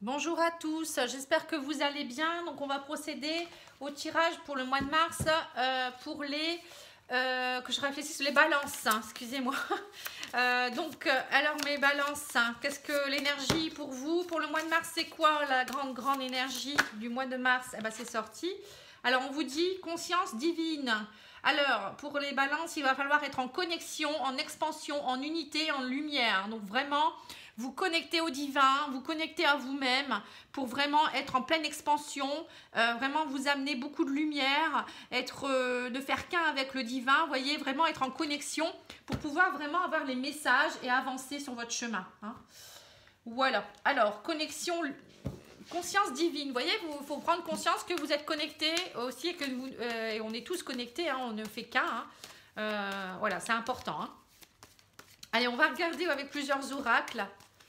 Bonjour à tous, j'espère que vous allez bien. Donc on va procéder au tirage pour le mois de mars pour les que je réfléchisse les balances, hein, excusez-moi. Alors mes balances, hein, qu'est-ce que l'énergie pour vous pour le mois de mars? C'est quoi la grande énergie du mois de mars? Eh ben, c'est sorti. Alors on vous dit conscience divine. Alors pour les balances, il va falloir être en connexion, en expansion, en unité, en lumière. Donc vraiment vous connecter au divin, vous connecter à vous-même pour vraiment être en pleine expansion, vraiment vous amener beaucoup de lumière, de faire qu'un avec le divin, vous voyez, vraiment être en connexion pour pouvoir vraiment avoir les messages et avancer sur votre chemin. Hein. Voilà, alors connexion, conscience divine, vous voyez, il faut prendre conscience que vous êtes connectés aussi et que et on est tous connectés, hein, on ne fait qu'un. Hein. Voilà, c'est important. Hein. Allez, on va regarder avec plusieurs oracles.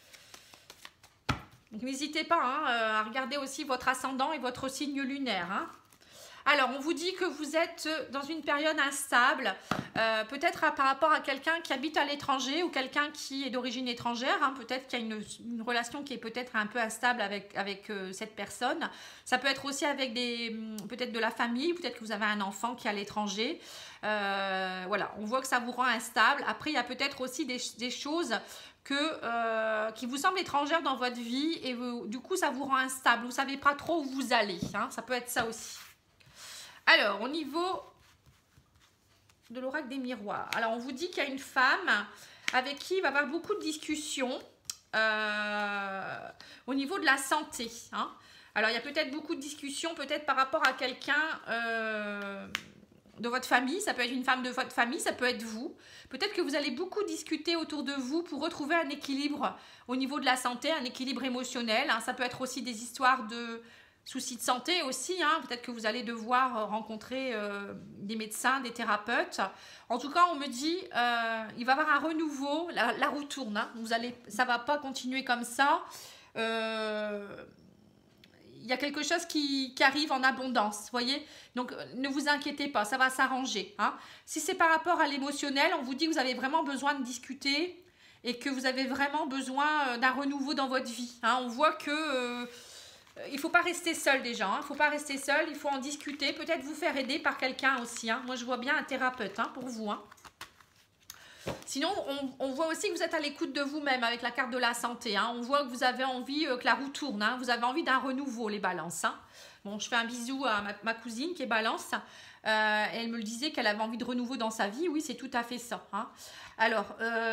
N'hésitez pas hein, à regarder aussi votre ascendant et votre signe lunaire. Hein. Alors, on vous dit que vous êtes dans une période instable, peut-être par rapport à quelqu'un qui habite à l'étranger ou quelqu'un qui est d'origine étrangère. Hein, peut-être qu'il y a une relation qui est peut-être un peu instable avec cette personne. Ça peut être aussi avec peut-être de la famille, peut-être que vous avez un enfant qui est à l'étranger. Voilà, on voit que ça vous rend instable. Après, il y a peut-être aussi des choses qui vous semblent étrangères dans votre vie et du coup, ça vous rend instable. Vous ne savez pas trop où vous allez. Hein, ça peut être ça aussi. Alors, au niveau de l'oracle des miroirs, alors on vous dit qu'il y a une femme avec qui il va y avoir beaucoup de discussions au niveau de la santé. Hein. Alors, il y a peut-être beaucoup de discussions, peut-être par rapport à quelqu'un de votre famille. Ça peut être une femme de votre famille, ça peut être vous. Peut-être que vous allez beaucoup discuter autour de vous pour retrouver un équilibre au niveau de la santé, un équilibre émotionnel. Hein. Ça peut être aussi des histoires de soucis de santé aussi, hein. Peut-être que vous allez devoir rencontrer des médecins, des thérapeutes. En tout cas, on me dit il va y avoir un renouveau, la roue tourne. Hein. Ça ne va pas continuer comme ça. Il y a quelque chose qui arrive en abondance, voyez. Donc, ne vous inquiétez pas, ça va s'arranger. Hein. Si c'est par rapport à l'émotionnel, on vous dit que vous avez vraiment besoin de discuter et que vous avez vraiment besoin d'un renouveau dans votre vie. Hein. On voit que... il ne faut pas rester seul déjà, il ne faut pas rester seul, il faut en discuter, peut-être vous faire aider par quelqu'un aussi. Hein. Moi, je vois bien un thérapeute hein, pour vous. Hein. Sinon, on voit aussi que vous êtes à l'écoute de vous-même avec la carte de la santé. Hein. On voit que vous avez envie que la roue tourne, hein. Vous avez envie d'un renouveau, les balances. Hein. Bon, je fais un bisou à ma cousine qui est balance. Elle me le disait qu'elle avait envie de renouveau dans sa vie. Oui, c'est tout à fait ça. Hein. Alors...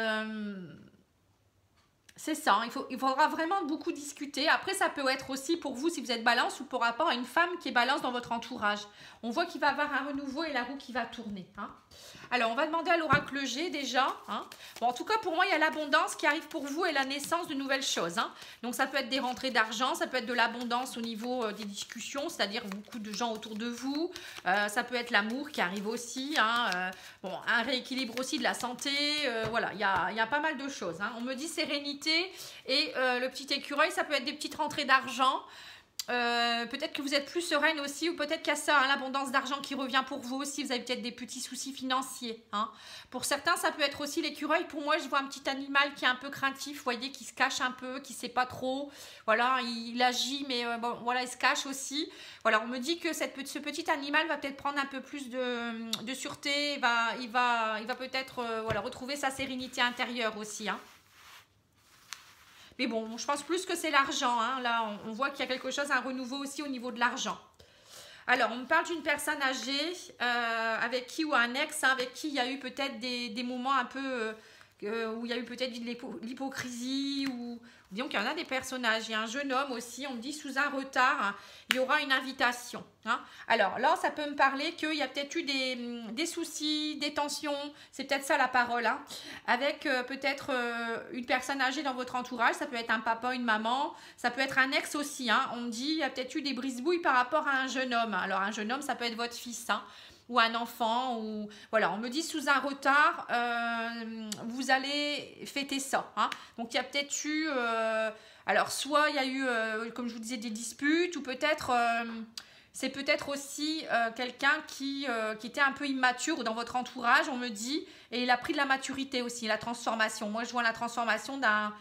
c'est ça, hein. Il faudra vraiment beaucoup discuter. Après, ça peut être aussi pour vous, si vous êtes balance, ou par rapport à une femme qui est balance dans votre entourage. On voit qu'il va y avoir un renouveau et la roue qui va tourner. Hein. Alors, on va demander à l'oracle G déjà. Hein. Bon, en tout cas, pour moi, il y a l'abondance qui arrive pour vous et la naissance de nouvelles choses. Hein. Donc, ça peut être des rentrées d'argent, ça peut être de l'abondance au niveau des discussions, c'est-à-dire beaucoup de gens autour de vous. Ça peut être l'amour qui arrive aussi. Hein. Bon, un rééquilibre aussi de la santé. Voilà, il y a pas mal de choses. Hein. On me dit sérénité et le petit écureuil, ça peut être des petites rentrées d'argent. Peut-être que vous êtes plus sereine aussi, ou peut-être qu'il y a ça, hein, l'abondance d'argent qui revient pour vous aussi. Vous avez peut-être des petits soucis financiers. Hein. Pour certains, ça peut être aussi l'écureuil. Pour moi, je vois un petit animal qui est un peu craintif, vous voyez, qui se cache un peu, qui ne sait pas trop. Voilà, il agit, mais bon, voilà, il se cache aussi. Voilà, on me dit que ce petit animal va peut-être prendre un peu plus de sûreté. Il va peut-être voilà, retrouver sa sérénité intérieure aussi. Hein. Mais bon, je pense plus que c'est l'argent. Hein. Là, on voit qu'il y a quelque chose, un renouveau aussi au niveau de l'argent. Alors, on me parle d'une personne âgée avec qui, ou un ex, hein, avec qui il y a eu peut-être des moments un peu où il y a eu peut-être de l'hypocrisie, ou disons qu'il y en a des personnages. Il y a un jeune homme aussi, on me dit sous un retard, hein, il y aura une invitation. Hein. Alors là, ça peut me parler qu'il y a peut-être eu des soucis, des tensions, c'est peut-être ça la parole, hein, avec peut-être une personne âgée dans votre entourage, ça peut être un papa, une maman, ça peut être un ex aussi. Hein. On me dit il y a peut-être eu des brise-bouilles par rapport à un jeune homme. Alors un jeune homme, ça peut être votre fils, hein, ou un enfant, ou voilà, on me dit sous un retard, vous allez fêter ça. Hein. Donc il y a peut-être eu, alors soit il y a eu, comme je vous disais, des disputes, ou peut-être, c'est peut-être aussi quelqu'un qui était un peu immature dans votre entourage, on me dit, et il a pris de la maturité aussi, la transformation. Moi je vois la transformation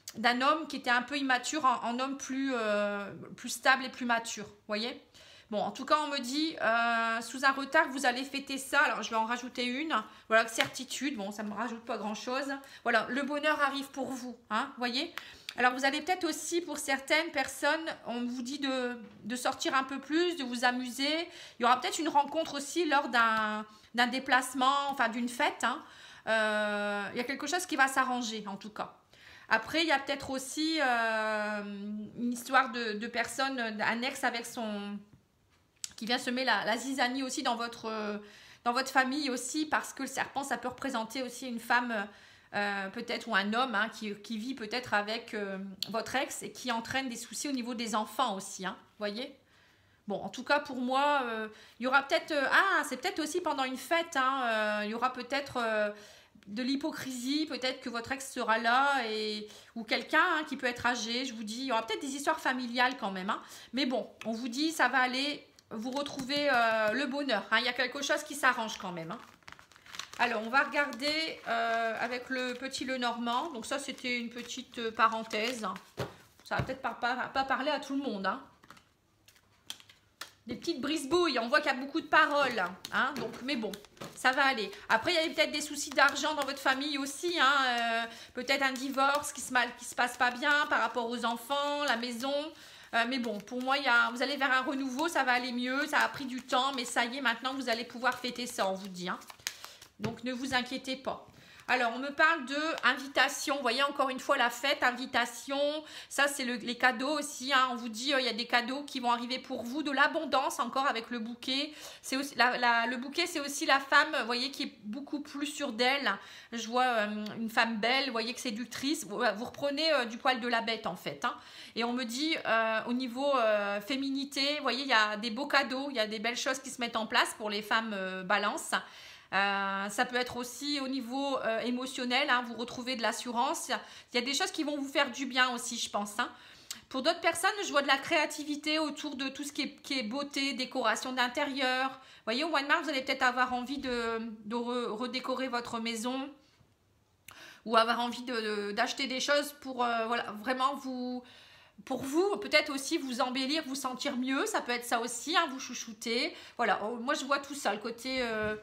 d'un homme qui était un peu immature en homme plus stable et plus mature, voyez. Bon, en tout cas, on me dit, sous un retard, vous allez fêter ça. Alors, je vais en rajouter une. Voilà, certitude. Bon, ça ne me rajoute pas grand-chose. Voilà, le bonheur arrive pour vous, hein, voyez. Alors, vous allez peut-être aussi, pour certaines personnes, on vous dit de sortir un peu plus, de vous amuser. Il y aura peut-être une rencontre aussi lors d'un déplacement, enfin, d'une fête, hein. Il y a quelque chose qui va s'arranger, en tout cas. Après, il y a peut-être aussi une histoire de personnes, un ex avec son... qui vient semer la zizanie aussi dans votre famille aussi, parce que le serpent, ça peut représenter aussi une femme peut-être, ou un homme hein, qui vit peut-être avec votre ex et qui entraîne des soucis au niveau des enfants aussi, hein, voyez. Bon, en tout cas, pour moi, il y aura peut-être... c'est peut-être aussi pendant une fête, hein, il y aura peut-être... de l'hypocrisie, peut-être que votre ex sera là, ou quelqu'un hein, qui peut être âgé, je vous dis, il y aura peut-être des histoires familiales quand même, hein. Mais bon, on vous dit, ça va aller, vous retrouvez le bonheur, hein. Il y a quelque chose qui s'arrange quand même, hein. Alors, on va regarder avec le petit Lenormand, donc ça c'était une petite parenthèse, ça va peut-être pas parler à tout le monde, hein. Des petites brisebouilles, on voit qu'il y a beaucoup de paroles, hein, donc, mais bon, ça va aller. Après, il y a peut-être des soucis d'argent dans votre famille aussi, hein, peut-être un divorce qui se passe pas bien par rapport aux enfants, la maison. Mais bon, pour moi, vous allez vers un renouveau, ça va aller mieux, ça a pris du temps, mais ça y est, maintenant, vous allez pouvoir fêter ça, on vous dit, hein. Donc, ne vous inquiétez pas. Alors, on me parle de invitation. Vous voyez, encore une fois, la fête, invitation. Ça, c'est les cadeaux aussi, hein. On vous dit, il y a des cadeaux qui vont arriver pour vous. De l'abondance, encore, avec le bouquet. C'est aussi, le bouquet, c'est aussi la femme, vous voyez, qui est beaucoup plus sûre d'elle. Je vois une femme belle, vous voyez, que séductrice. Vous reprenez du poil de la bête, en fait, hein. Et on me dit, au niveau féminité, vous voyez, il y a des beaux cadeaux. Il y a des belles choses qui se mettent en place pour les femmes balance. Ça peut être aussi au niveau émotionnel, hein, vous retrouvez de l'assurance. Il y a des choses qui vont vous faire du bien aussi, je pense, hein. Pour d'autres personnes, je vois de la créativité autour de tout ce qui est beauté, décoration d'intérieur. Vous voyez, au mois de mars, vous allez peut-être avoir envie de redécorer votre maison, ou avoir envie d'acheter des choses pour voilà, vraiment pour vous, peut-être aussi vous embellir, vous sentir mieux. Ça peut être ça aussi, hein, vous chouchouter. Voilà, moi je vois tout ça, le côté...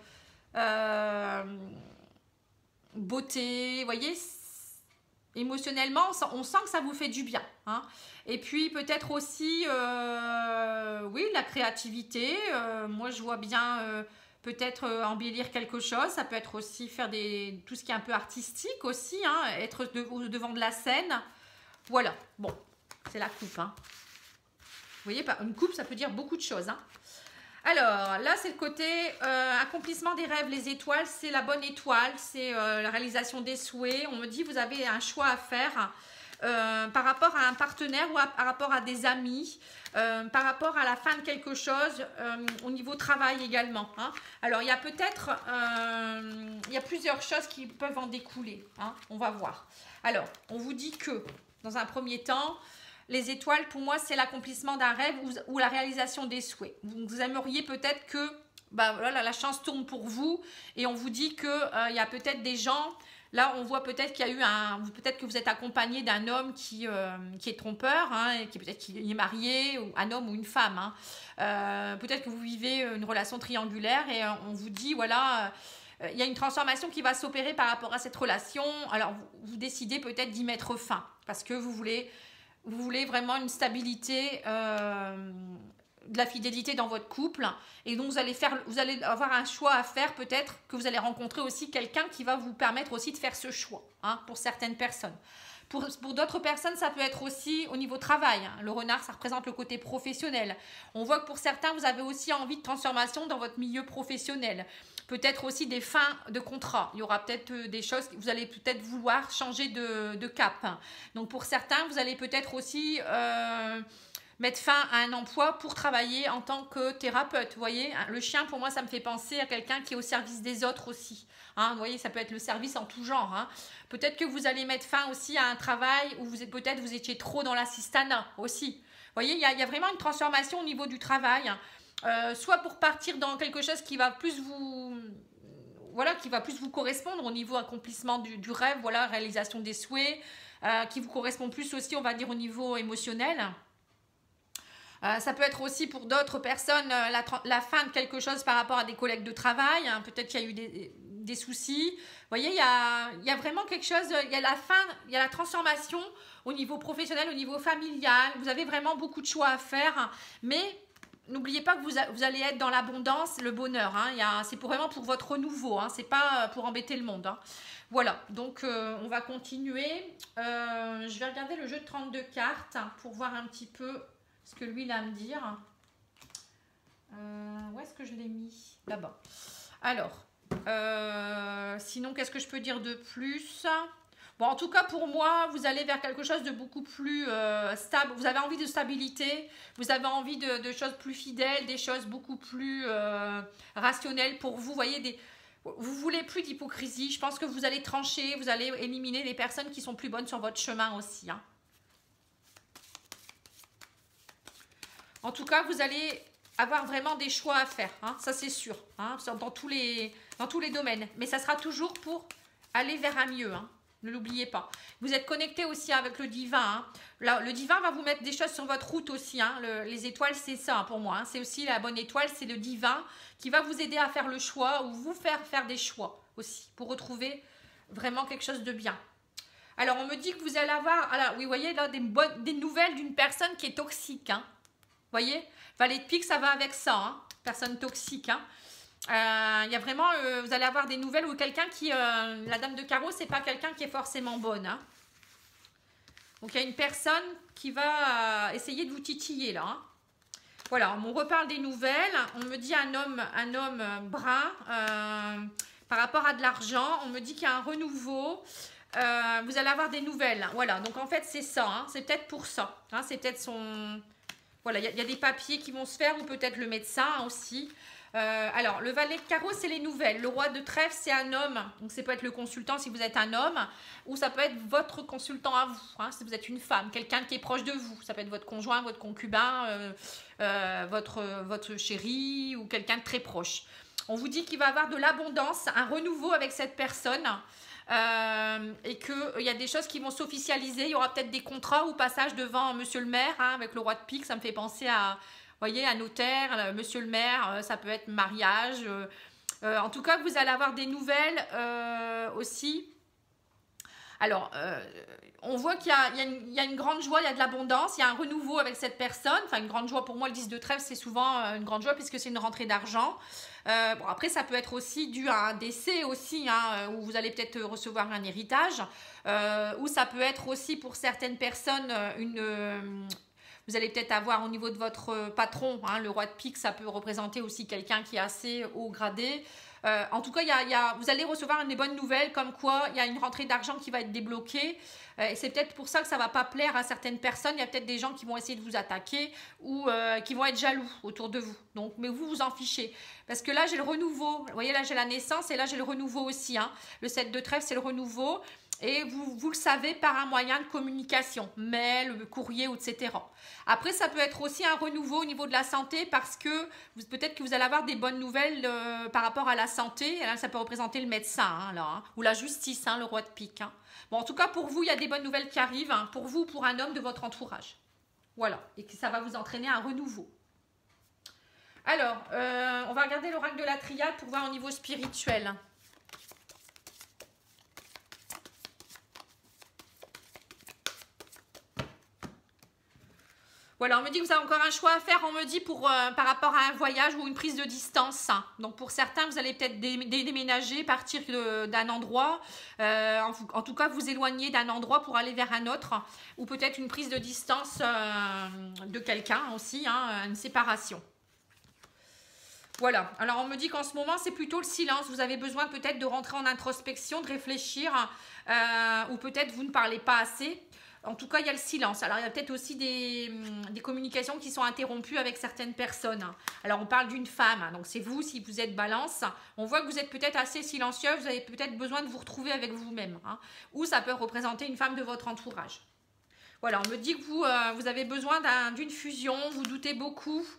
beauté, vous voyez, émotionnellement, on sent que ça vous fait du bien, hein. Et puis peut-être aussi, oui, la créativité. Moi, je vois bien peut-être embellir quelque chose. Ça peut être aussi faire tout ce qui est un peu artistique aussi, hein, être devant de la scène. Voilà, bon, c'est la coupe, hein. Vous voyez, une coupe, ça peut dire beaucoup de choses, hein. Alors, là, c'est le côté accomplissement des rêves. Les étoiles, c'est la bonne étoile, c'est la réalisation des souhaits. On me dit, vous avez un choix à faire par rapport à un partenaire ou par rapport à des amis, par rapport à la fin de quelque chose, au niveau travail également, hein. Alors, il y a peut-être, il y a plusieurs choses qui peuvent en découler, hein. On va voir. Alors, on vous dit que, dans un premier temps, les étoiles, pour moi, c'est l'accomplissement d'un rêve ou la réalisation des souhaits. Vous aimeriez peut-être que voilà, la chance tourne pour vous, et on vous dit qu'il y a peut-être des gens, là on voit peut-être qu'il y a eu peut-être que vous êtes accompagné d'un homme qui est trompeur, hein, et peut-être qu'il est marié, ou un homme ou une femme, hein. Peut-être que vous vivez une relation triangulaire, et on vous dit, voilà... il y a une transformation qui va s'opérer par rapport à cette relation. Alors, vous décidez peut-être d'y mettre fin, parce que vous voulez vraiment une stabilité, de la fidélité dans votre couple. Et donc, vous allez avoir un choix à faire, peut-être que vous allez rencontrer aussi quelqu'un qui va vous permettre aussi de faire ce choix, hein, pour certaines personnes. Pour d'autres personnes, ça peut être aussi au niveau travail, hein. Le renard, ça représente le côté professionnel. On voit que pour certains, vous avez aussi envie de transformation dans votre milieu professionnel. Peut-être aussi des fins de contrat. Il y aura peut-être des choses, vous allez peut-être vouloir changer de cap. Donc pour certains, vous allez peut-être aussi mettre fin à un emploi pour travailler en tant que thérapeute. Vous voyez, le chien, pour moi, ça me fait penser à quelqu'un qui est au service des autres aussi, hein. Vous voyez, ça peut être le service en tout genre, hein. Peut-être que vous allez mettre fin aussi à un travail où peut-être vous étiez trop dans l'assistanat aussi. Vous voyez, il y a vraiment une transformation au niveau du travail. Soit pour partir dans quelque chose qui va plus vous correspondre au niveau accomplissement du rêve, voilà, réalisation des souhaits, qui vous correspond plus aussi, on va dire, au niveau émotionnel. Ça peut être aussi pour d'autres personnes la fin de quelque chose par rapport à des collègues de travail. Hein. Peut-être qu'il y a eu des soucis. Vous voyez, il y a vraiment quelque chose, il y a la fin, il y a la transformation au niveau professionnel, au niveau familial. Vous avez vraiment beaucoup de choix à faire, mais n'oubliez pas que vous allez être dans l'abondance, le bonheur. Hein. C'est vraiment pour votre renouveau, hein. C'est pas pour embêter le monde. Hein. Voilà, donc on va continuer. Je vais regarder le jeu de 32 cartes pour voir un petit peu ce que lui il a à me dire. Où est-ce que je l'ai mis? Là-bas. Alors, sinon, qu'est-ce que je peux dire de plus? Bon, en tout cas, pour moi, vous allez vers quelque chose de beaucoup plus stable. Vous avez envie de stabilité, vous avez envie de choses plus fidèles, des choses beaucoup plus rationnelles pour vous. Vous voyez, vous voulez plus d'hypocrisie. Je pense que vous allez trancher, vous allez éliminer les personnes qui sont plus bonnes sur votre chemin aussi. Hein. En tout cas, vous allez avoir vraiment des choix à faire, hein, ça c'est sûr, hein, dans tous les domaines. Mais ça sera toujours pour aller vers un mieux, hein, ne l'oubliez pas. Vous êtes connecté aussi avec le divin. Hein. Là, le divin va vous mettre des choses sur votre route aussi. Hein. Les étoiles, c'est ça hein, pour moi. Hein. C'est aussi la bonne étoile, c'est le divin qui va vous aider à faire le choix ou vous faire des choix aussi pour retrouver vraiment quelque chose de bien. Alors, on me dit que vous allez avoir, alors, oui, vous voyez là, des nouvelles d'une personne qui est toxique, hein. Voyez, Valet de pique, ça va avec ça, hein. Personne toxique. Hein. Y a vraiment, vous allez avoir des nouvelles ou quelqu'un qui, la dame de carreau, c'est pas quelqu'un qui est forcément bonne. Hein. Donc il y a une personne qui va essayer de vous titiller là. Hein. Voilà, on reparle des nouvelles. On me dit un homme brun par rapport à de l'argent. On me dit qu'il y a un renouveau. Vous allez avoir des nouvelles. Voilà, donc en fait c'est ça. Hein. C'est peut-être pour ça. Hein. C'est peut-être son... Voilà, il y a des papiers qui vont se faire ou peut-être le médecin aussi. Alors, le valet de carreau, c'est les nouvelles. Le roi de trèfle, c'est un homme. Donc, ça peut être le consultant si vous êtes un homme. Ou ça peut être votre consultant à vous, hein, si vous êtes une femme. Quelqu'un qui est proche de vous. Ça peut être votre conjoint, votre concubin, votre chéri ou quelqu'un de très proche. On vous dit qu'il va y avoir de l'abondance, un renouveau avec cette personne. Et qu'il y a des choses qui vont s'officialiser. Il y aura peut-être des contrats ou passage devant monsieur le maire, hein, avec le roi de pique. Ça me fait penser à, voyez, un notaire, monsieur le maire, ça peut être mariage. En tout cas, vous allez avoir des nouvelles aussi. Alors, on voit qu'il y a une grande joie, il y a de l'abondance, il y a un renouveau avec cette personne. Enfin, une grande joie, pour moi, le 10 de trèfle, c'est souvent une grande joie puisque c'est une rentrée d'argent. Bon, après, ça peut être aussi dû à un décès aussi, hein, où vous allez peut-être recevoir un héritage. Ou ça peut être aussi pour certaines personnes vous allez peut-être avoir au niveau de votre patron, hein, le roi de pique, ça peut représenter aussi quelqu'un qui est assez haut gradé. En tout cas, vous allez recevoir des bonnes nouvelles comme quoi il y a une rentrée d'argent qui va être débloquée. Et c'est peut-être pour ça que ça ne va pas plaire à certaines personnes. Il y a peut-être des gens qui vont essayer de vous attaquer ou qui vont être jaloux autour de vous. Donc, mais vous en fichez. Parce que là, j'ai le renouveau. Vous voyez, là, j'ai la naissance et là, j'ai le renouveau aussi. Hein. Le 7 de trèfle, c'est le renouveau. Et vous le savez par un moyen de communication, mail, courrier, etc. Après, ça peut être aussi un renouveau au niveau de la santé parce que peut-être que vous allez avoir des bonnes nouvelles par rapport à la santé. Et là, ça peut représenter le médecin, hein, là, hein, ou la justice, hein, le roi de pique. Hein. Bon, en tout cas, pour vous, il y a des bonnes nouvelles qui arrivent, hein, pour vous, pour un homme de votre entourage. Voilà, et que ça va vous entraîner à un renouveau. Alors, on va regarder l'oracle de la triade pour voir au niveau spirituel. Voilà, on me dit que vous avez encore un choix à faire, on me dit par rapport à un voyage ou une prise de distance. Donc pour certains, vous allez peut-être déménager, partir d'un endroit, en tout cas vous éloigner d'un endroit pour aller vers un autre, ou peut-être une prise de distance de quelqu'un aussi, hein, une séparation. Voilà, alors on me dit qu'en ce moment c'est plutôt le silence, vous avez besoin peut-être de rentrer en introspection, de réfléchir, ou peut-être vous ne parlez pas assez. En tout cas, il y a le silence. Alors, il y a peut-être aussi des communications qui sont interrompues avec certaines personnes. Alors, on parle d'une femme. Donc, c'est vous, si vous êtes balance. On voit que vous êtes peut-être assez silencieux. Vous avez peut-être besoin de vous retrouver avec vous-même. Hein. Ou ça peut représenter une femme de votre entourage. Voilà, on me dit que vous avez besoin d'une fusion. Vous doutez beaucoup.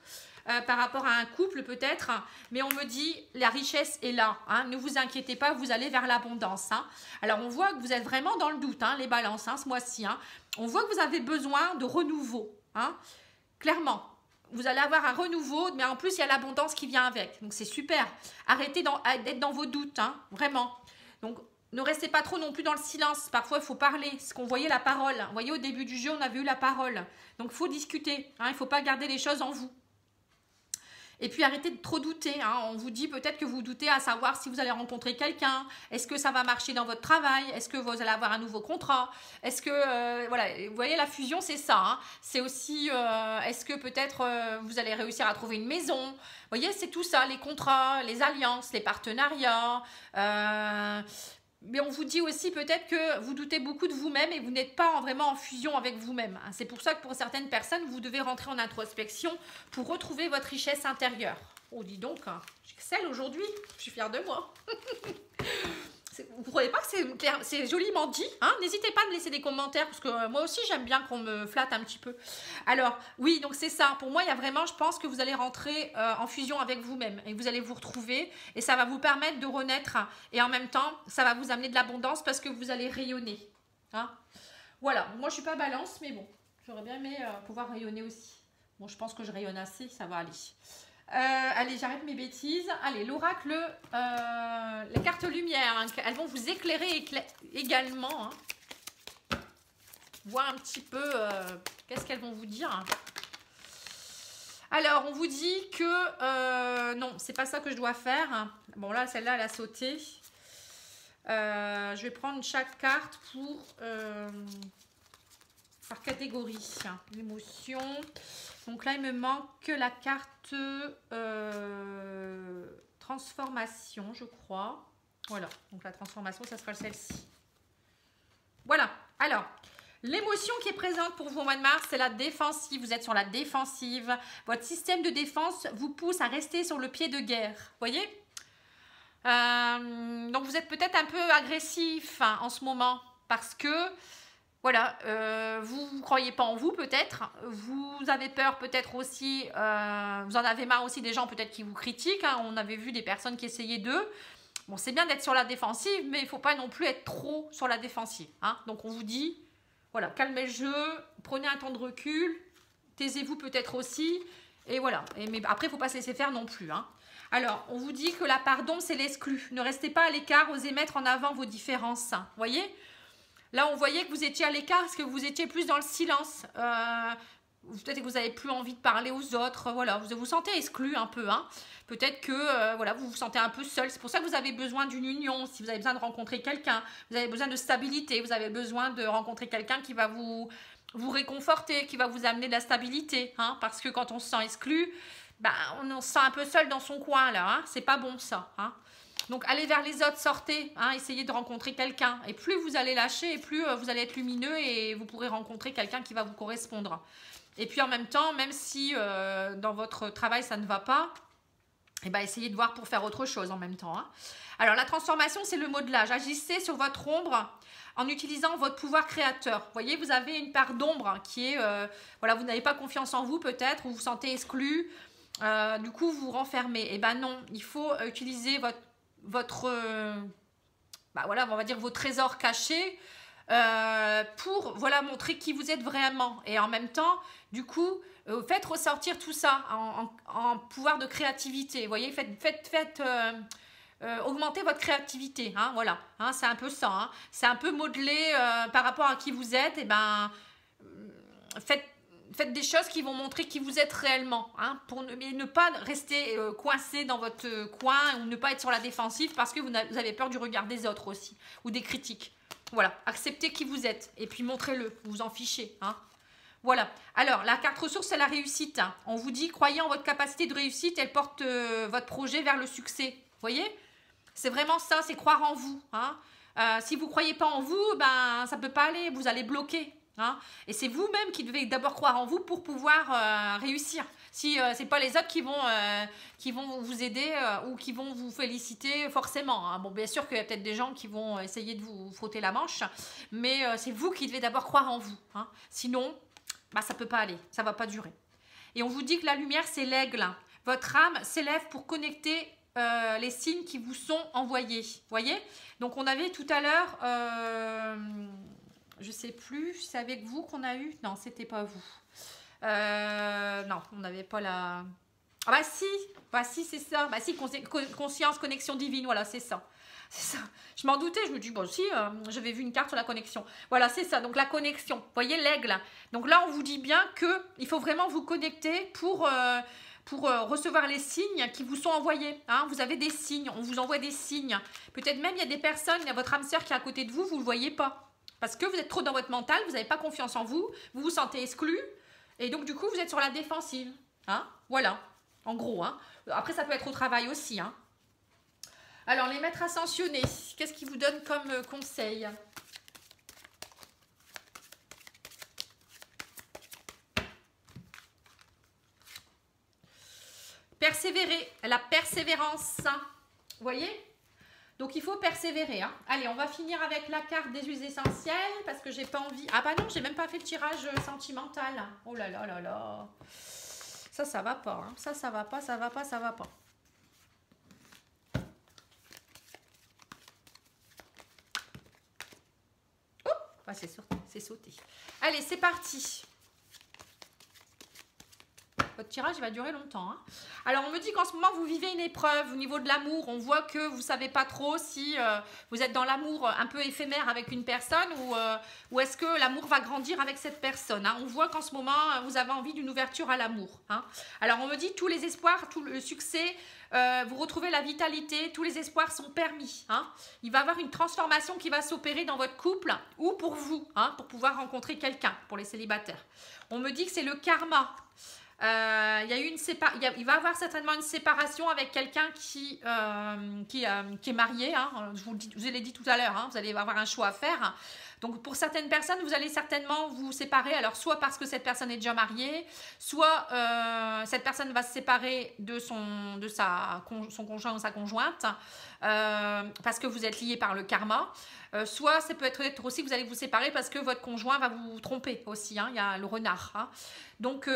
par rapport à un couple peut-être, mais on me dit la richesse est là, hein, ne vous inquiétez pas, vous allez vers l'abondance. Hein. Alors on voit que vous êtes vraiment dans le doute, hein, les balances, hein, ce mois-ci. Hein. On voit que vous avez besoin de renouveau, hein, clairement. Vous allez avoir un renouveau, mais en plus il y a l'abondance qui vient avec, donc c'est super. Arrêtez d'être dans vos doutes, hein, vraiment. Donc ne restez pas trop non plus dans le silence. Parfois, il faut parler. Ce qu'on voyait la parole. Vous voyez, au début du jeu, on avait eu la parole. Donc, il faut discuter. Hein, il ne faut pas garder les choses en vous. Et puis, arrêtez de trop douter. Hein. On vous dit peut-être que vous doutez à savoir si vous allez rencontrer quelqu'un. Est-ce que ça va marcher dans votre travail? Est-ce que vous allez avoir un nouveau contrat? Est-ce que, voilà, vous voyez, la fusion, c'est ça. Hein. C'est aussi, est-ce que peut-être vous allez réussir à trouver une maison? Vous voyez, c'est tout ça. Les contrats, les alliances, les partenariats. Mais on vous dit aussi peut-être que vous doutez beaucoup de vous-même et vous n'êtes pas vraiment en fusion avec vous-même. C'est pour ça que pour certaines personnes, vous devez rentrer en introspection pour retrouver votre richesse intérieure. Oh, dis donc, hein, j'excelle aujourd'hui, je suis fière de moi. Vous ne croyez pas que c'est joliment dit, hein? N'hésitez pas à me laisser des commentaires parce que moi aussi j'aime bien qu'on me flatte un petit peu. Alors oui, donc c'est ça. Pour moi, il y a vraiment, je pense que vous allez rentrer en fusion avec vous-même et vous allez vous retrouver et ça va vous permettre de renaître et en même temps, ça va vous amener de l'abondance parce que vous allez rayonner. Hein? Voilà, moi je suis pas balance, mais bon, j'aurais bien aimé pouvoir rayonner aussi. Bon, je pense que je rayonne assez, ça va aller. Allez, j'arrête mes bêtises. Allez, l'oracle, les cartes lumière, hein, elles vont vous éclairer également. Hein. Voir un petit peu qu'est-ce qu'elles vont vous dire. Hein. Alors, on vous dit que non, c'est pas ça que je dois faire. Hein. Bon, là, celle-là, elle a sauté. Je vais prendre chaque carte pour par catégorie. Hein. L'émotion. Donc là, il me manque la carte transformation, je crois. Voilà, donc la transformation, ça sera celle-ci. Voilà, alors, l'émotion qui est présente pour vous au mois de mars, c'est la défensive. Vous êtes sur la défensive. Votre système de défense vous pousse à rester sur le pied de guerre. Voyez? Donc, vous êtes peut-être un peu agressif hein, en ce moment parce que... Voilà, vous ne croyez pas en vous peut-être, vous avez peur peut-être aussi, vous en avez marre aussi des gens peut-être qui vous critiquent, hein. On avait vu des personnes qui essayaient d'eux. Bon, c'est bien d'être sur la défensive, mais il ne faut pas non plus être trop sur la défensive. Hein. Donc on vous dit, voilà, calmez le jeu, prenez un temps de recul, taisez-vous peut-être aussi, et voilà. Mais après, il ne faut pas se laisser faire non plus. Hein. Alors, on vous dit que la pardon, c'est l'exclu. Ne restez pas à l'écart, osez mettre en avant vos différences. Vous voyez ? Là, on voyait que vous étiez à l'écart parce que vous étiez plus dans le silence. Peut-être que vous n'avez plus envie de parler aux autres. Voilà, vous vous sentez exclu un peu. Hein. Peut-être que voilà, vous vous sentez un peu seul. C'est pour ça que vous avez besoin d'une union. Si vous avez besoin de rencontrer quelqu'un, vous avez besoin de stabilité. Vous avez besoin de rencontrer quelqu'un qui va vous réconforter, qui va vous amener de la stabilité. Hein. Parce que quand on se sent exclu, ben, on se sent un peu seul dans son coin. Là, hein. C'est pas bon ça. Hein. Donc, allez vers les autres, sortez, hein, essayez de rencontrer quelqu'un. Et plus vous allez lâcher, et plus vous allez être lumineux et vous pourrez rencontrer quelqu'un qui va vous correspondre. Et puis, en même temps, même si dans votre travail, ça ne va pas, eh ben, essayez de voir pour faire autre chose en même temps. Hein. Alors, la transformation, c'est le modelage. Agissez sur votre ombre en utilisant votre pouvoir créateur. Vous voyez, vous avez une part d'ombre qui est, voilà, vous n'avez pas confiance en vous peut-être, ou vous vous sentez exclu. Du coup, vous vous renfermez. Eh ben non, il faut utiliser votre bah voilà, on va dire vos trésors cachés pour voilà, montrer qui vous êtes vraiment. Et en même temps, du coup, faites ressortir tout ça en pouvoir de créativité. Vous voyez, faites augmenter votre créativité. Hein, voilà, hein, c'est un peu ça. Hein. C'est un peu modelé par rapport à qui vous êtes. Et ben, faites des choses qui vont montrer qui vous êtes réellement, hein, pour ne pas rester coincé dans votre coin ou ne pas être sur la défensive parce que vous avez peur du regard des autres aussi ou des critiques. Voilà, acceptez qui vous êtes et puis montrez-le, vous en fichez. Hein. Voilà, alors la carte ressource, c'est la réussite. Hein. On vous dit, croyez en votre capacité de réussite, elle porte votre projet vers le succès. Vous voyez? C'est vraiment ça, c'est croire en vous. Hein. Si vous ne croyez pas en vous, ben, ça ne peut pas aller, vous allez bloquer. Hein. Et c'est vous-même qui devez d'abord croire en vous pour pouvoir réussir. Si ce n'est pas les autres qui vont vous aider ou qui vont vous féliciter forcément. Hein. Bon, bien sûr qu'il y a peut-être des gens qui vont essayer de vous frotter la manche, mais c'est vous qui devez d'abord croire en vous. Hein. Sinon, bah, ça ne peut pas aller, ça ne va pas durer. Et on vous dit que la lumière, c'est l'aigle. Votre âme s'élève pour connecter les signes qui vous sont envoyés. Voyez? Donc, on avait tout à l'heure, je ne sais plus, c'est avec vous qu'on a eu? Non, c'était pas vous. Non, on n'avait pas la... Ah bah si, c'est ça. Bah si, conscience, connexion divine, voilà, c'est ça. C'est ça. Je m'en doutais, je me dis, bon, si, j'avais vu une carte sur la connexion. Voilà, c'est ça, donc la connexion. Vous voyez l'aigle. Donc là, on vous dit bien qu'il faut vraiment vous connecter pour recevoir les signes qui vous sont envoyés. Hein. Vous avez des signes, on vous envoie des signes. Peut-être même, il y a des personnes, il y a votre âme sœur qui est à côté de vous, vous ne le voyez pas. Parce que vous êtes trop dans votre mental, vous n'avez pas confiance en vous, vous vous sentez exclu. Et donc, du coup, vous êtes sur la défensive. Hein. Voilà, en gros. Hein. Après, ça peut être au travail aussi, hein. Alors, les maîtres ascensionnés, qu'est-ce qu'ils vous donnent comme conseil? Persévérer, la persévérance. Vous voyez? Donc, il faut persévérer. Hein. Allez, on va finir avec la carte des huiles essentielles parce que j'ai pas envie... Ah bah non, j'ai même pas fait le tirage sentimental. Oh là là là là. Ça va pas. Hein. Ça va pas, ça va pas, ça va pas. Ah, c'est sauté. Allez, c'est parti. Votre tirage, il va durer longtemps. Hein. Alors, on me dit qu'en ce moment, vous vivez une épreuve au niveau de l'amour. On voit que vous ne savez pas trop si vous êtes dans l'amour un peu éphémère avec une personne ou est-ce que l'amour va grandir avec cette personne. Hein. On voit qu'en ce moment, vous avez envie d'une ouverture à l'amour. Hein. Alors, on me dit tous les espoirs, tout le succès, vous retrouvez la vitalité, tous les espoirs sont permis. Hein. Il va y avoir une transformation qui va s'opérer dans votre couple ou pour vous, hein, pour pouvoir rencontrer quelqu'un, pour les célibataires. On me dit que c'est le karma. Il va y avoir certainement une séparation avec quelqu'un qui est marié. Hein. Je vous l'ai dit tout à l'heure, hein, vous allez avoir un choix à faire. Donc, pour certaines personnes, vous allez certainement vous séparer. Alors, soit parce que cette personne est déjà mariée, soit cette personne va se séparer de son conjoint ou sa conjointe parce que vous êtes liés par le karma. Soit ça peut être aussi que vous allez vous séparer parce que votre conjoint va vous tromper aussi. Hein, il y a le renard. Hein. Donc,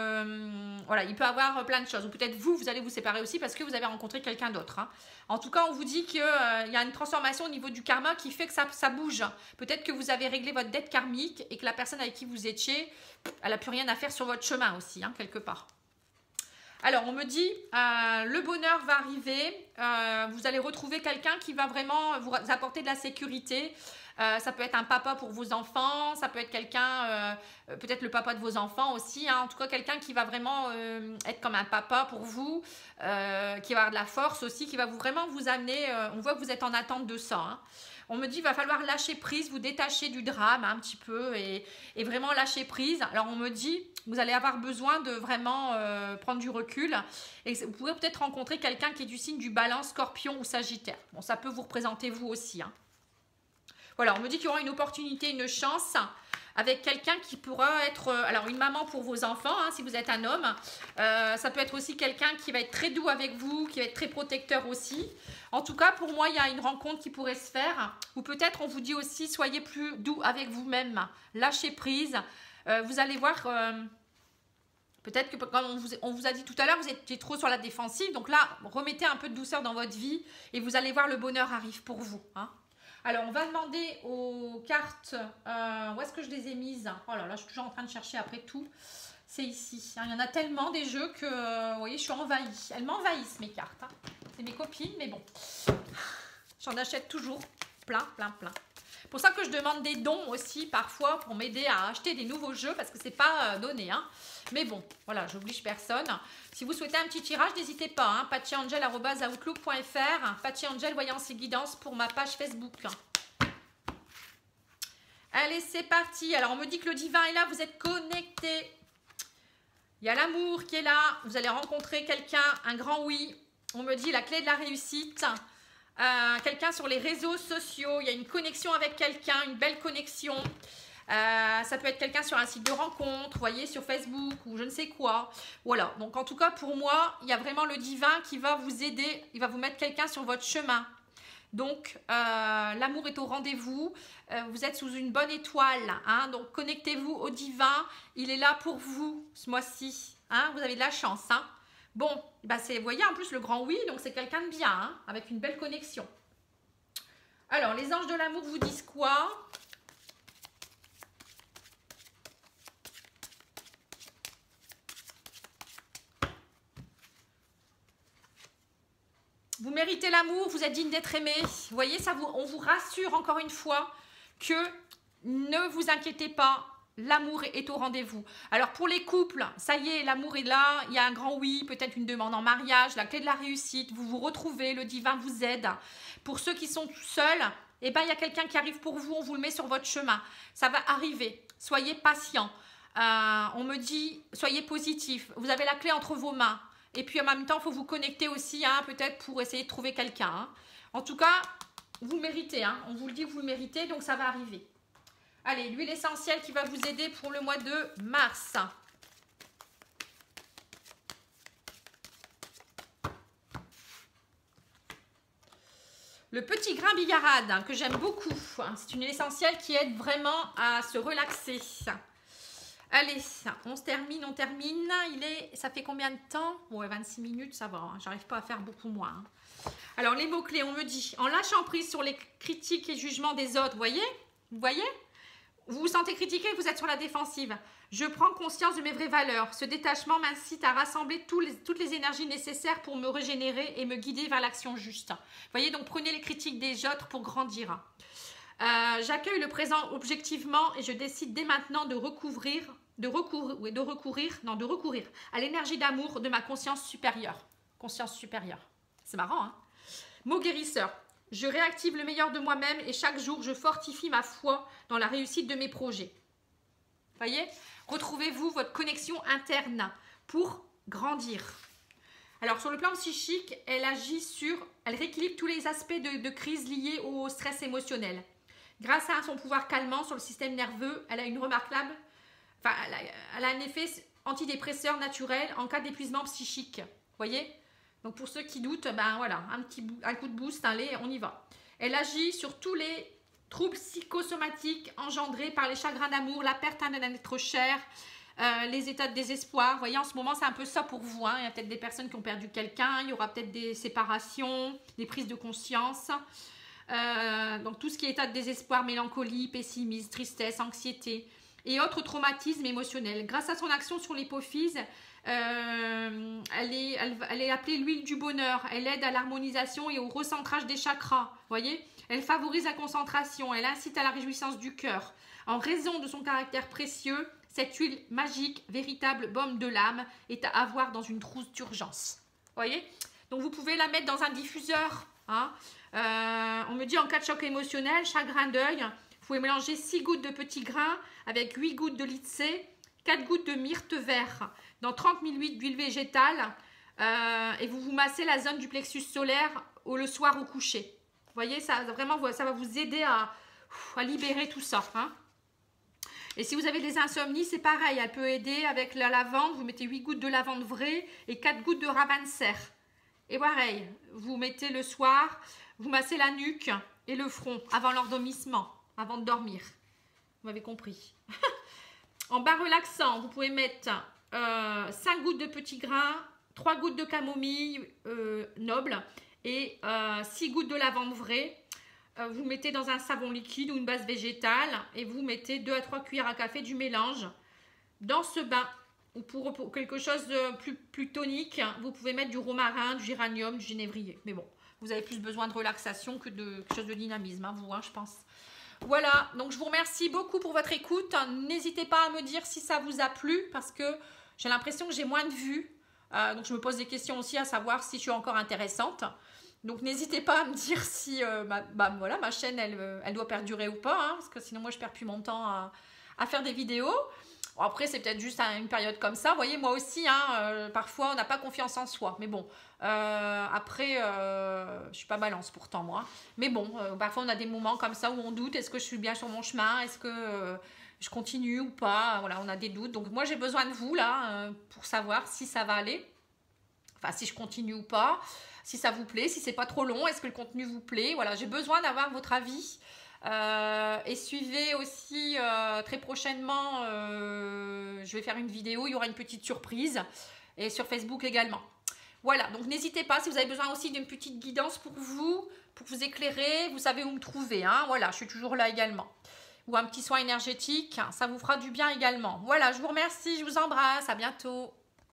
voilà, il peut y avoir plein de choses. Ou peut-être vous allez vous séparer aussi parce que vous avez rencontré quelqu'un d'autre. Hein. En tout cas, on vous dit qu'il y a une transformation au niveau du karma qui fait que ça bouge. Peut-être que vous avez réglé votre dette karmique et que la personne avec qui vous étiez, elle n'a plus rien à faire sur votre chemin aussi, hein, quelque part. Alors, on me dit, le bonheur va arriver, vous allez retrouver quelqu'un qui va vraiment vous apporter de la sécurité. Ça peut être un papa pour vos enfants, ça peut être quelqu'un, peut-être le papa de vos enfants aussi, hein, en tout cas quelqu'un qui va vraiment être comme un papa pour vous, qui va avoir de la force aussi, qui va vraiment vous amener, on voit que vous êtes en attente de ça. Hein. On me dit qu'il va falloir lâcher prise, vous détacher du drame un petit peu et vraiment lâcher prise. Alors on me dit, vous allez avoir besoin de vraiment prendre du recul et vous pourrez peut-être rencontrer quelqu'un qui est du signe du Balance, Scorpion ou Sagittaire. Bon, ça peut vous représenter vous aussi. Hein. Voilà, on me dit qu'il y aura une opportunité, une chance avec quelqu'un qui pourra être, alors une maman pour vos enfants, hein, si vous êtes un homme. Ça peut être aussi quelqu'un qui va être très doux avec vous, qui va être très protecteur aussi. En tout cas, pour moi, il y a une rencontre qui pourrait se faire. Ou peut-être, on vous dit aussi, soyez plus doux avec vous-même. Lâchez prise. Vous allez voir... peut-être que, comme on vous a dit tout à l'heure, vous étiez trop sur la défensive. Donc là, remettez un peu de douceur dans votre vie et vous allez voir le bonheur arrive pour vous. Hein. Alors, on va demander aux cartes, où est-ce que je les ai mises? Oh là là, je suis toujours en train de chercher après tout. C'est ici. Hein. Il y en a tellement des jeux que, vous voyez, je suis envahie. Elles m'envahissent, mes cartes. Hein. C'est mes copines, mais bon. J'en achète toujours plein. C'est pour ça que je demande des dons aussi, parfois, pour m'aider à acheter des nouveaux jeux, parce que c'est pas donné, hein. Mais bon, voilà, j'oblige personne. Si vous souhaitez un petit tirage, n'hésitez pas. Hein, pathyangel@outlook.fr. Pathyangel, voyance et guidance pour ma page Facebook. Allez, c'est parti. Alors, on me dit que le divin est là, vous êtes connectés. Il y a l'amour qui est là. Vous allez rencontrer quelqu'un, un grand oui. On me dit la clé de la réussite. Quelqu'un sur les réseaux sociaux. Il y a une connexion avec quelqu'un, une belle connexion. Ça peut être quelqu'un sur un site de rencontre, vous voyez, sur Facebook ou je ne sais quoi. Voilà, donc en tout cas pour moi, il y a vraiment le divin qui va vous aider, il va vous mettre quelqu'un sur votre chemin. Donc, l'amour est au rendez-vous. Vous êtes sous une bonne étoile. Hein, donc, connectez-vous au divin. Il est là pour vous ce mois-ci. Hein, vous avez de la chance. Hein. Bon, bah vous voyez en plus le grand oui. Donc, c'est quelqu'un de bien. Hein, avec une belle connexion. Alors, les anges de l'amour vous disent quoi? Vous méritez l'amour, vous êtes digne d'être aimé. Vous voyez, on vous rassure encore une fois que ne vous inquiétez pas, l'amour est au rendez-vous. Alors pour les couples, ça y est, l'amour est là, il y a un grand oui, peut-être une demande en mariage, la clé de la réussite, vous vous retrouvez, le divin vous aide. Pour ceux qui sont tout seuls, eh ben, il y a quelqu'un qui arrive pour vous, on vous le met sur votre chemin. Ça va arriver, soyez patient. On me dit, soyez positif, vous avez la clé entre vos mains. Et puis en même temps, il faut vous connecter aussi, hein, peut-être pour essayer de trouver quelqu'un. Hein. En tout cas, vous le méritez. Hein. On vous le dit, vous le méritez, donc ça va arriver. Allez, l'huile essentielle qui va vous aider pour le mois de mars. Le petit grain bigarade, hein, que j'aime beaucoup. Hein. C'est une huile essentielle qui aide vraiment à se relaxer. Allez, on termine. Ça fait combien de temps? Ouais, 26 minutes, ça va. Hein, j'arrive pas à faire beaucoup moins. Hein. Alors, les mots-clés, on me dit, en lâchant prise sur les critiques et jugements des autres, vous voyez? Vous vous sentez critiqué, vous êtes sur la défensive. Je prends conscience de mes vraies valeurs. Ce détachement m'incite à rassembler toutes les énergies nécessaires pour me régénérer et me guider vers l'action juste. Vous voyez, donc prenez les critiques des autres pour grandir. J'accueille le présent objectivement et je décide dès maintenant de recourir à l'énergie d'amour de ma conscience supérieure. Conscience supérieure. C'est marrant, hein? Mot guérisseur. Je réactive le meilleur de moi-même et chaque jour, je fortifie ma foi dans la réussite de mes projets. Voyez? Retrouvez-vous votre connexion interne pour grandir. Alors, sur le plan psychique, elle rééquilibre tous les aspects de crise liés au stress émotionnel. Grâce à son pouvoir calmant sur le système nerveux, elle a elle a un effet antidépresseur naturel en cas d'épuisement psychique. Voyez? Donc pour ceux qui doutent, ben voilà, un coup de boost, allez, on y va. Elle agit sur tous les troubles psychosomatiques engendrés par les chagrins d'amour, la perte d'un être cher, les états de désespoir. Vous voyez, en ce moment, c'est un peu ça pour vous. Hein. Il y a peut-être des personnes qui ont perdu quelqu'un, il y aura peut-être des séparations, des prises de conscience. Donc tout ce qui est état de désespoir, mélancolie, pessimisme, tristesse, anxiété et autres traumatismes émotionnels. Grâce à son action sur l'hypophyse, elle est appelée l'huile du bonheur. Elle aide à l'harmonisation et au recentrage des chakras. Voyez, elle favorise la concentration, elle incite à la réjouissance du cœur. En raison de son caractère précieux, cette huile magique, véritable baume de l'âme, est à avoir dans une trousse d'urgence. Voyez, donc vous pouvez la mettre dans un diffuseur. Hein. On me dit en cas de choc émotionnel, chagrin deuil, vous pouvez mélanger 6 gouttes de petits grains avec 8 gouttes de litsé, 4 gouttes de myrte vert dans 30 ml d'huile végétale et vous massez la zone du plexus solaire le soir au coucher. Vous voyez, ça va vous aider à libérer tout ça. Hein. Et si vous avez des insomnies, c'est pareil, elle peut aider avec la lavande. Vous mettez 8 gouttes de lavande vraie et 4 gouttes de ravanser. Et pareil, vous mettez le soir, vous massez la nuque et le front avant l'endormissement, avant de dormir. Vous m'avez compris. En bas relaxant, vous pouvez mettre 5 gouttes de petits grains, 3 gouttes de camomille noble et 6 gouttes de lavande vraie. Vous mettez dans un savon liquide ou une base végétale et vous mettez 2 à 3 cuillères à café du mélange. Dans ce bain, ou pour quelque chose de plus tonique, vous pouvez mettre du romarin, du géranium, du génévrier. Mais bon, vous avez plus besoin de relaxation que de quelque chose de dynamisme, hein, vous, hein, je pense. Voilà, donc je vous remercie beaucoup pour votre écoute. N'hésitez pas à me dire si ça vous a plu parce que j'ai l'impression que j'ai moins de vues. Donc je me pose des questions aussi à savoir si je suis encore intéressante. Donc n'hésitez pas à me dire si voilà, ma chaîne elle doit perdurer ou pas. Hein, parce que sinon moi je perds plus mon temps à faire des vidéos. Bon, après c'est peut-être juste une période comme ça. Vous voyez, moi aussi, hein, parfois on n'a pas confiance en soi. Mais bon, après je suis pas balance pourtant moi. Mais bon, parfois on a des moments comme ça où on doute. Est-ce que je suis bien sur mon chemin? Est-ce que je continue ou pas? Voilà, on a des doutes. Donc moi j'ai besoin de vous là pour savoir si ça va aller. Enfin, si je continue ou pas, si ça vous plaît, si c'est pas trop long, est-ce que le contenu vous plaît? Voilà, j'ai besoin d'avoir votre avis. Et suivez aussi très prochainement, je vais faire une vidéo, il y aura une petite surprise. Et sur Facebook également. Voilà, donc n'hésitez pas, si vous avez besoin aussi d'une petite guidance pour vous éclairer, vous savez où me trouver. Hein, voilà, je suis toujours là également. Ou un petit soin énergétique, ça vous fera du bien également. Voilà, je vous remercie, je vous embrasse, à bientôt.